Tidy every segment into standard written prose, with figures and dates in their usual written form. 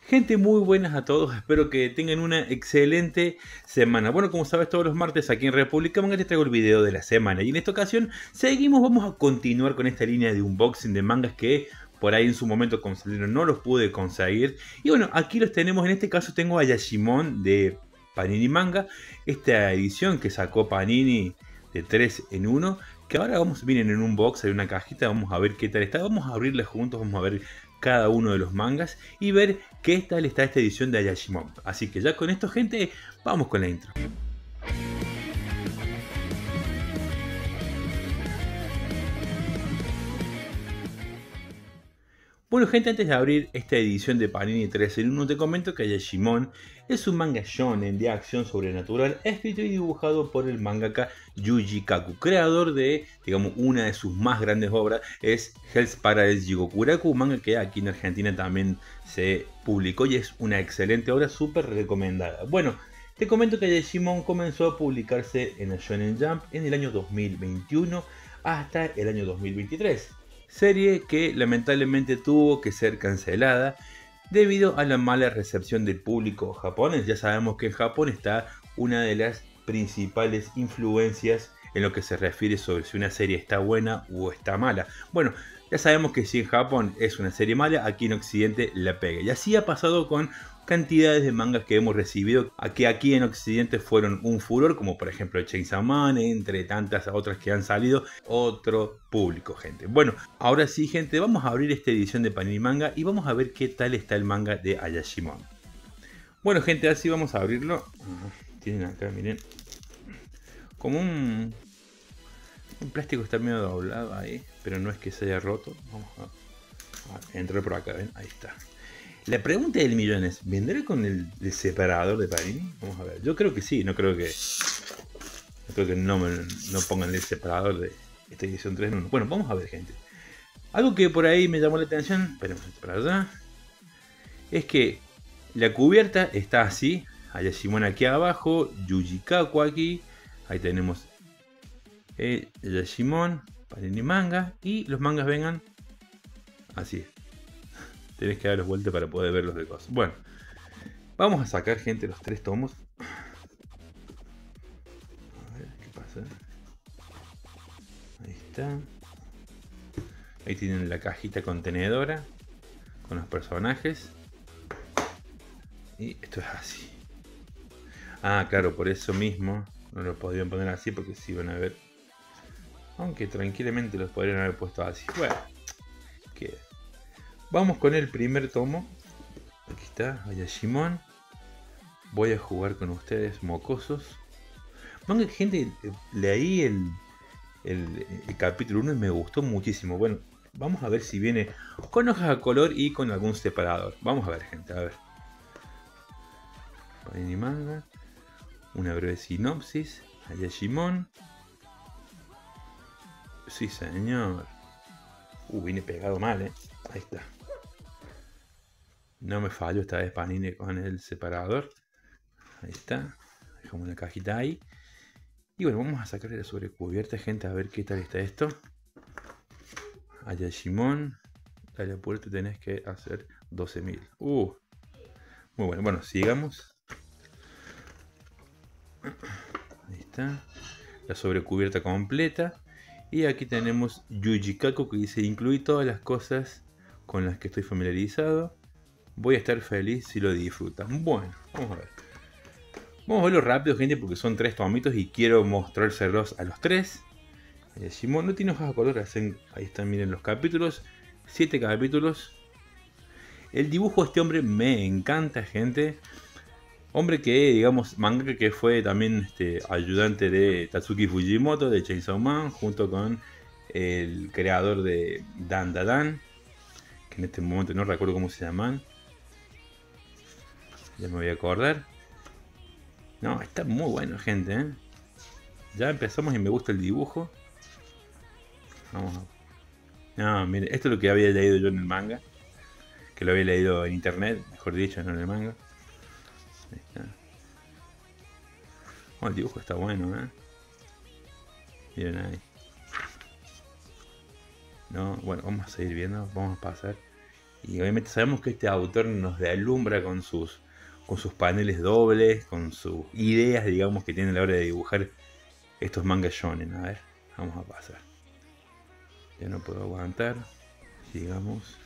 Gente, muy buenas a todos, espero que tengan una excelente semana. Bueno, como sabes, todos los martes aquí en República Manga te traigo el video de la semana. Y en esta ocasión vamos a continuar con esta línea de unboxing de mangas que por ahí en su momento con salieron no los pude conseguir. Y bueno, aquí los tenemos, en este caso tengo a Yashimon de Panini Manga, esta edición que sacó Panini de 3 en 1. Que ahora vienen en un box, hay una cajita, vamos a ver qué tal está, vamos a abrirla juntos, vamos a ver cada uno de los mangas y ver qué tal está esta edición de Ayashimon. Así que ya con esto, gente, vamos con la intro. Bueno, gente, antes de abrir esta edición de Panini 3 en 1 te comento que Ayashimon es un manga shonen de acción sobrenatural escrito y dibujado por el mangaka Yuji Kaku, creador de, digamos, una de sus más grandes obras, es Hell's Paradise Jigokuraku, un manga que aquí en Argentina también se publicó y es una excelente obra, súper recomendada. Bueno, te comento que Ayashimon comenzó a publicarse en la Shonen Jump en el año 2021 hasta el año 2023. Serie que lamentablemente tuvo que ser cancelada debido a la mala recepción del público japonés. Ya sabemos que en Japón está una de las principales influencias en lo que se refiere sobre si una serie está buena o está mala. Bueno, ya sabemos que si en Japón es una serie mala, aquí en Occidente la pega. Y así ha pasado con cantidades de mangas que hemos recibido, que aquí en Occidente fueron un furor, como por ejemplo Chainsaw Man, entre tantas otras que han salido. Otro público, gente. Bueno, ahora sí, gente, vamos a abrir esta edición de Panini Manga y vamos a ver qué tal está el manga de Ayashimon. Bueno, gente, así vamos a abrirlo. Tienen acá, miren, como un plástico, está medio doblado ahí, pero no es que se haya roto. Vamos a entrar por acá, ¿ven? Ahí está. La pregunta del millón es, ¿vendrá con el separador de Panini? Vamos a ver. Yo creo que sí, no creo que no pongan el separador de esta edición 3 en 1. Bueno, vamos a ver, gente. Algo que por ahí me llamó la atención, esperemos para allá, es que la cubierta está así. Ayashimon aquí abajo, Yuji Kaku aquí. Ahí tenemos Ayashimon, Panini Manga. Y los mangas vengan así. Tenés que darles vuelta para poder verlos de cosas. Bueno, vamos a sacar, gente, los 3 tomos. A ver qué pasa. Ahí está. Ahí tienen la cajita contenedora con los personajes. Y esto es así. Ah, claro, por eso mismo no lo podían poner así, porque si van a ver. Aunque tranquilamente los podrían haber puesto así. Bueno, que vamos con el primer tomo. Aquí está, Ayashimon. Voy a jugar con ustedes, mocosos. Manga, gente, leí el capítulo 1 y me gustó muchísimo. Bueno, vamos a ver si viene con hojas a color y con algún separador. Vamos a ver, gente, a ver. Panini Manga. Una breve sinopsis. Ayashimon. Sí, señor. Viene pegado mal, Ahí está. No me fallo esta vez Panini con el separador. Ahí está. Dejamos la cajita ahí. Y bueno, vamos a sacarle la sobrecubierta, gente, a ver qué tal está esto. Ayashimon. Dale a puerta, tenés que hacer 12.000. Muy bueno. Bueno, sigamos. Ahí está. La sobrecubierta completa. Y aquí tenemos Yuji Kaku que dice: incluí todas las cosas con las que estoy familiarizado. Voy a estar feliz si lo disfrutan. Bueno, vamos a ver. Vamos a verlo rápido, gente, porque son 3 tomitos y quiero mostrárselos a los 3. Ayashimon no tiene hojas a color, ahí están, miren los capítulos. 7 capítulos. El dibujo de este hombre me encanta, gente. Hombre que, digamos, mangaka que fue también ayudante de Tatsuki Fujimoto de Chainsaw Man, junto con el creador de Dan Da Dan, que en este momento no recuerdo cómo se llaman. Ya me voy a acordar. No, está muy bueno, gente, Ya empezamos y me gusta el dibujo. Vamos a... No, mire, esto es lo que había leído yo en el manga. Que lo había leído en internet, mejor dicho, no en el manga. Ahí está. El dibujo está bueno, Miren ahí. No, bueno, vamos a seguir viendo, vamos a pasar. Y obviamente sabemos que este autor nos deslumbra con sus paneles dobles, con sus ideas, digamos, que tiene a la hora de dibujar estos mangas shonen. A ver, vamos a pasar. Ya no puedo aguantar. Sigamos.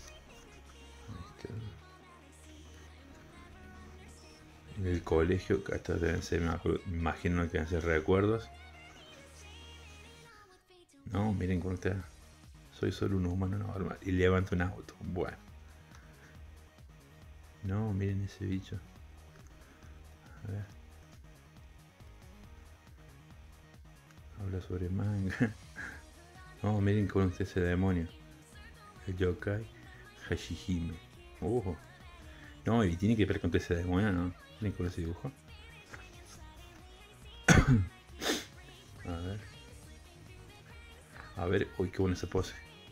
En el colegio, que hasta deben ser, me imagino que deben ser recuerdos. No, miren cómo está. Soy solo un humano normal. Y levanto un auto. Bueno. No, miren ese bicho. A ver. Habla sobre manga. No, miren cómo está ese demonio. El yokai Hashihime. No, y tiene que ver con ese demonio, ¿no? Miren con ese dibujo. A ver. A ver, uy, qué buena esa pose.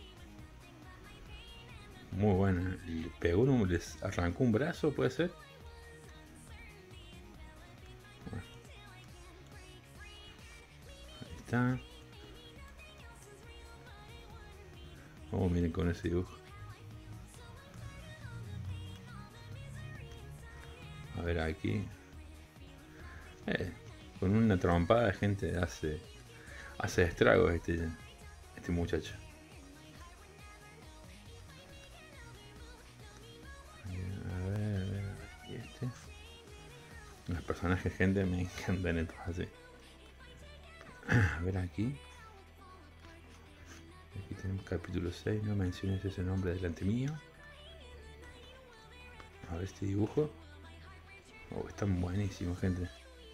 Muy buena. Le pegó uno, les arrancó un brazo, puede ser. Bueno. Ahí está. Oh, miren con ese dibujo. A ver aquí. Con una trompada de gente hace estragos este muchacho. A ver, y este. Los personajes, gente, me encantan estos así. A ver aquí. Aquí tenemos capítulo 6, no menciones ese nombre delante mío. A ver este dibujo. Oh, están buenísimos, gente.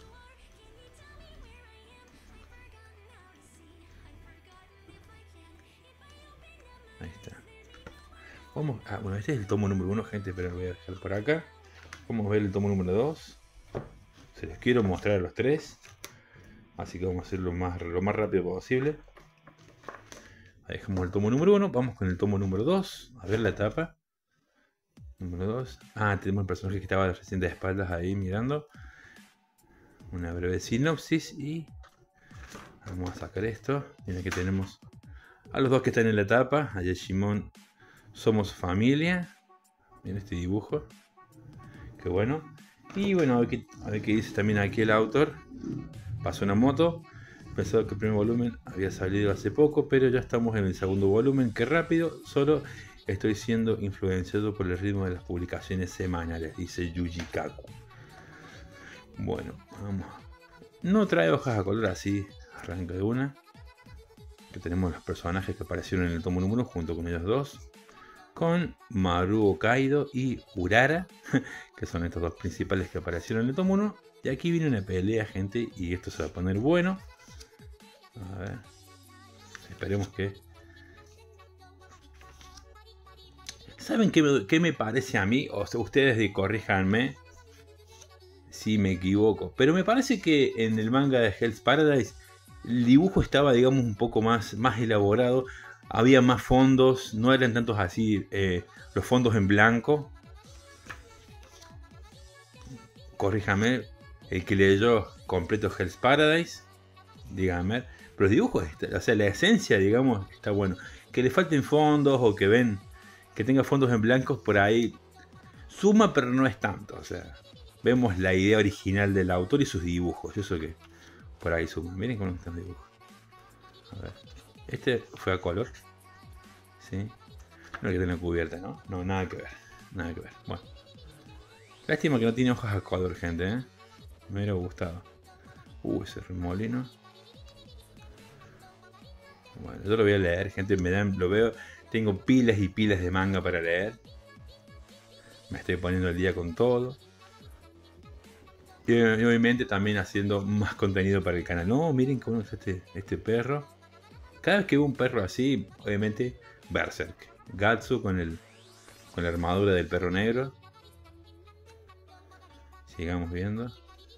Ahí está. Vamos. Ah, bueno, este es el tomo número 1, gente, pero lo voy a dejar por acá. Vamos a ver el tomo número 2. Se los quiero mostrar a los 3. Así que vamos a hacerlo lo más rápido posible. Ahí dejamos el tomo número 1. Vamos con el tomo número 2. A ver la tapa. Número 2. Ah, tenemos el personaje que estaba recién de espaldas ahí mirando. Una breve sinopsis y vamos a sacar esto. Mira que tenemos a los dos que están en la tapa. A Yeshimon, somos familia. Miren este dibujo. Qué bueno. Y bueno, a ver qué dice también aquí el autor. Pasó una moto. Pensaba que el primer volumen había salido hace poco, pero ya estamos en el segundo volumen. Qué rápido, solo estoy siendo influenciado por el ritmo de las publicaciones semanales, dice Yuji Kaku. Bueno, vamos. No trae hojas a color, así arranca de una. Que tenemos los personajes que aparecieron en el tomo número 1 junto con ellos dos. Con Maruo Kaido y Urara, que son estos dos principales que aparecieron en el tomo 1. Y aquí viene una pelea, gente, y esto se va a poner bueno. A ver. Esperemos que... ¿Saben qué me parece a mí? O sea, ustedes corríjanme si me equivoco. Pero me parece que en el manga de Hell's Paradise el dibujo estaba, digamos, un poco más elaborado. Había más fondos, no eran tantos así los fondos en blanco. Corríjame, el que leyó completo Hell's Paradise, dígame. Pero los dibujos, o sea, la esencia, digamos, está bueno. Que le falten fondos o que tenga fondos en blancos por ahí, suma, pero no es tanto. O sea, vemos la idea original del autor y sus dibujos. Eso que por ahí suma. Miren cómo están los dibujos. A ver. Este fue a color. ¿Sí? No hay que tener cubierta, ¿no? No, nada que ver. Nada que ver. Bueno. Lástima que no tiene hojas a color, gente, ¿eh? Me hubiera gustado. Ese remolino. Bueno, yo lo voy a leer, gente. Lo veo. Tengo pilas y pilas de manga para leer. Me estoy poniendo al día con todo. Y obviamente también haciendo más contenido para el canal. No, miren cómo es este perro. Cada vez que veo un perro así, obviamente Berserk. Gatsu con la armadura del perro negro. Sigamos viendo.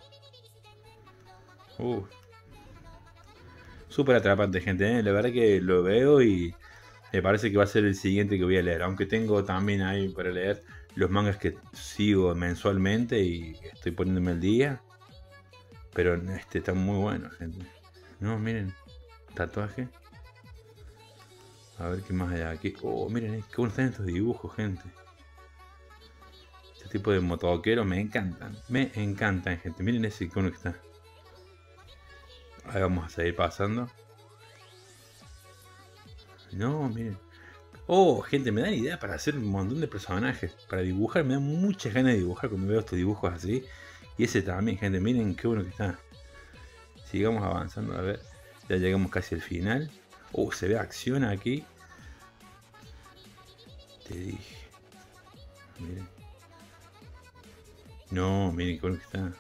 Súper atrapante, gente, ¿eh? La verdad que lo veo y me parece que va a ser el siguiente que voy a leer. Aunque tengo también ahí para leer los mangas que sigo mensualmente y estoy poniéndome al día. Pero este está muy bueno, gente. No, miren. Tatuaje. A ver qué más hay aquí. Oh, miren, qué buenos están estos dibujos, gente. Este tipo de motoqueros me encantan. Me encantan, gente. Miren ese icono que está. Ahí vamos a seguir pasando. No, miren. Oh, gente, me dan idea para hacer un montón de personajes. Para dibujar, me dan muchas ganas de dibujar cuando veo estos dibujos así. Y ese también, gente. Miren qué bueno que está. Sigamos avanzando, a ver. Ya llegamos casi al final. Oh, se ve acción aquí. Te dije. Miren. No, miren qué bueno que está.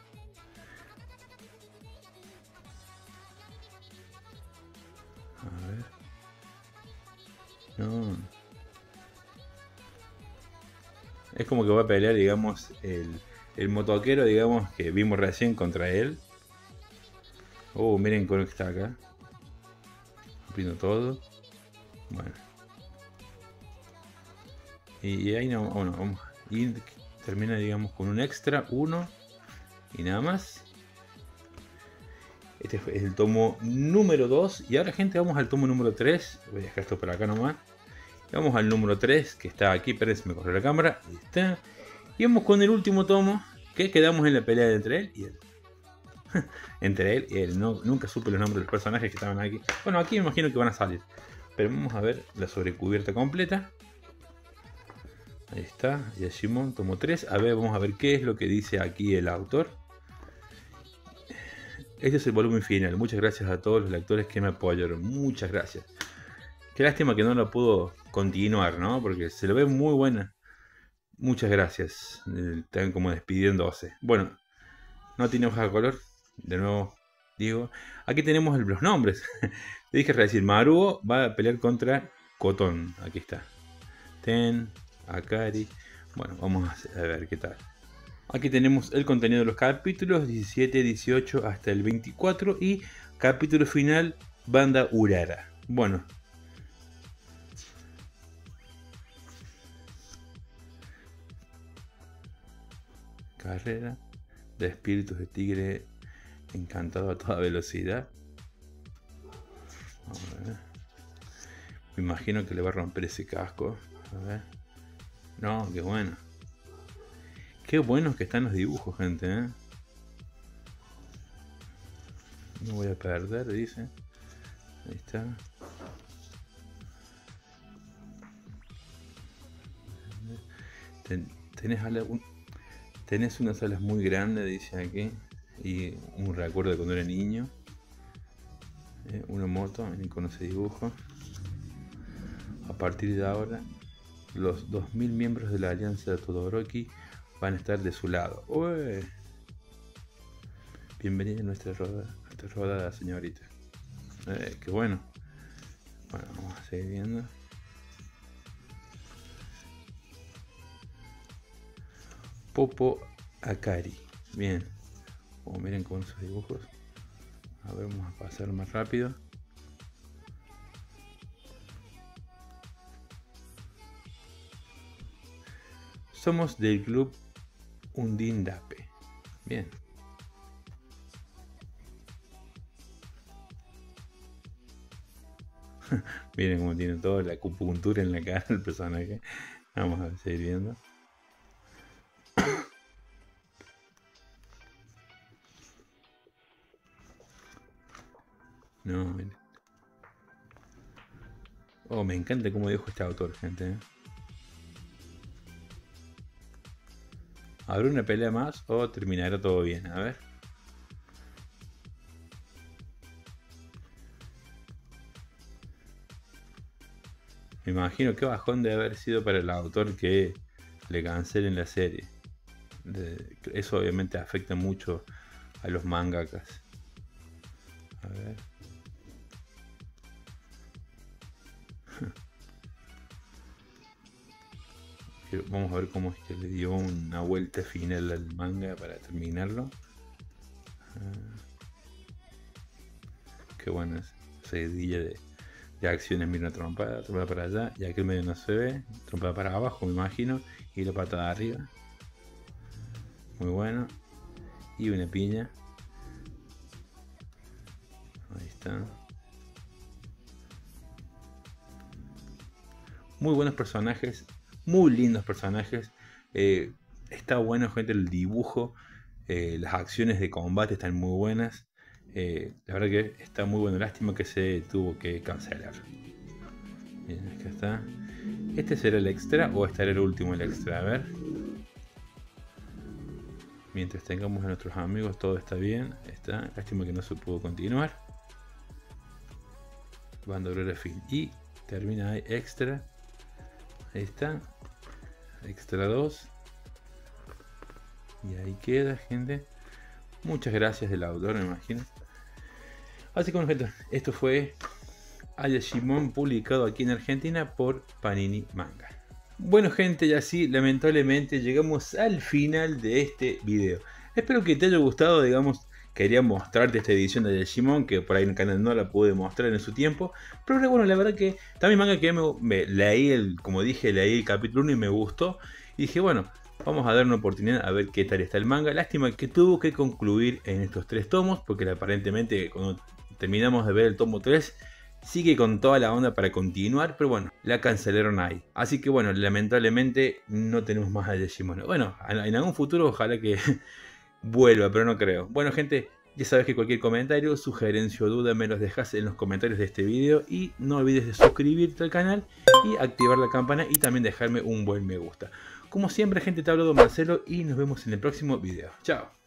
A ver. No. Es como que va a pelear, digamos, el motoquero, digamos, que vimos recién contra él. Oh, miren con lo que está acá. Rompiendo todo. Bueno. Y ahí no, bueno, vamos. Y termina, digamos, con un extra, uno. Y nada más. Este es el tomo número 2. Y ahora, gente, vamos al tomo número 3. Voy a dejar esto por acá nomás. Y vamos al número 3, que está aquí. Pérez, me corrió la cámara. Ahí está. Y vamos con el último tomo, que quedamos en la pelea entre él y él. Entre él y él. No, nunca supe los nombres de los personajes que estaban aquí. Bueno, aquí me imagino que van a salir. Pero vamos a ver la sobrecubierta completa. Ahí está. Yashimon, tomo 3. A ver, vamos a ver qué es lo que dice aquí el autor. Este es el volumen final. Muchas gracias a todos los lectores que me apoyaron. Muchas gracias. Qué lástima que no lo pudo continuar, ¿no? Porque se lo ve muy buena. Muchas gracias. Están como despidiéndose. Bueno, no tiene hoja de color. De nuevo digo. Aquí tenemos los nombres. Le dije recién, Maruo va a pelear contra Koton. Aquí está. Ten, Akari. Bueno, vamos a ver qué tal. Aquí tenemos el contenido de los capítulos 17, 18 hasta el 24 y capítulo final, Banda Urara. Bueno. Carrera de espíritus de tigre encantado a toda velocidad. Vamos a ver. Me imagino que le va a romper ese casco. A ver. No, qué bueno. Qué buenos que están los dibujos, gente, ¿eh? No voy a perder, dice. Ahí está. Tenés unas alas muy grandes, dice aquí. Y un recuerdo de cuando era niño. Una moto, en icono se dibujo. A partir de ahora, los 2000 miembros de la Alianza de Todoroki van a estar de su lado. ¡Uy! Bienvenida a nuestra rodada, señorita. Qué bueno. Bueno, vamos a seguir viendo. Popo Akari. Bien. Como miren con sus dibujos. A ver, vamos a pasar más rápido. Somos del club Undindape. Bien. Miren cómo tiene toda la acupuntura en la cara el personaje. Vamos a seguir viendo. No, miren. Oh, me encanta cómo dijo este autor, gente. ¿Habrá una pelea más o terminará todo bien? A ver. Me imagino que bajón de haber sido para el autor que le cancelen la serie. Eso obviamente afecta mucho a los mangakas. A ver. Vamos a ver cómo es que le dio una vuelta final al manga para terminarlo. Qué buena seguidilla de acciones. Mira, una trompada para allá, y aquí el medio no se ve, trompada para abajo me imagino, y la patada arriba. Muy bueno. Y una piña. Ahí está. muy buenos personajes, muy lindos personajes. Está bueno, gente, el dibujo, las acciones de combate están muy buenas. La verdad que está muy bueno. Lástima que se tuvo que cancelar. Bien, acá está. ¿Este será el extra o este era el último el extra? A ver. Mientras tengamos a nuestros amigos, todo está bien. Está. Lástima que no se pudo continuar. Banda obrera fin. Y termina ahí extra. Ahí está. Extra 2. Y ahí queda, gente. Muchas gracias del autor, me imagino. Así que bueno, gente, esto fue Ayashimon, publicado aquí en Argentina por Panini Manga. Bueno, gente, y así lamentablemente llegamos al final de este video. Espero que te haya gustado. Digamos, quería mostrarte esta edición de Ayashimon, que por ahí en el canal no la pude mostrar en su tiempo. Pero bueno, la verdad que también manga que me leí, como dije, leí el capítulo 1 y me gustó. Y dije, bueno, vamos a dar una oportunidad a ver qué tal está el manga. Lástima que tuvo que concluir en estos 3 tomos, porque aparentemente cuando terminamos de ver el tomo 3, sigue con toda la onda para continuar, pero bueno, la cancelaron ahí. Así que bueno, lamentablemente no tenemos más a Digimon. Bueno, en algún futuro ojalá que vuelva, pero no creo. Bueno, gente, ya sabes que cualquier comentario, sugerencia o duda me los dejas en los comentarios de este video. Y no olvides de suscribirte al canal y activar la campana y también dejarme un buen me gusta. Como siempre, gente, te ha hablado Marcelo y nos vemos en el próximo video. Chao.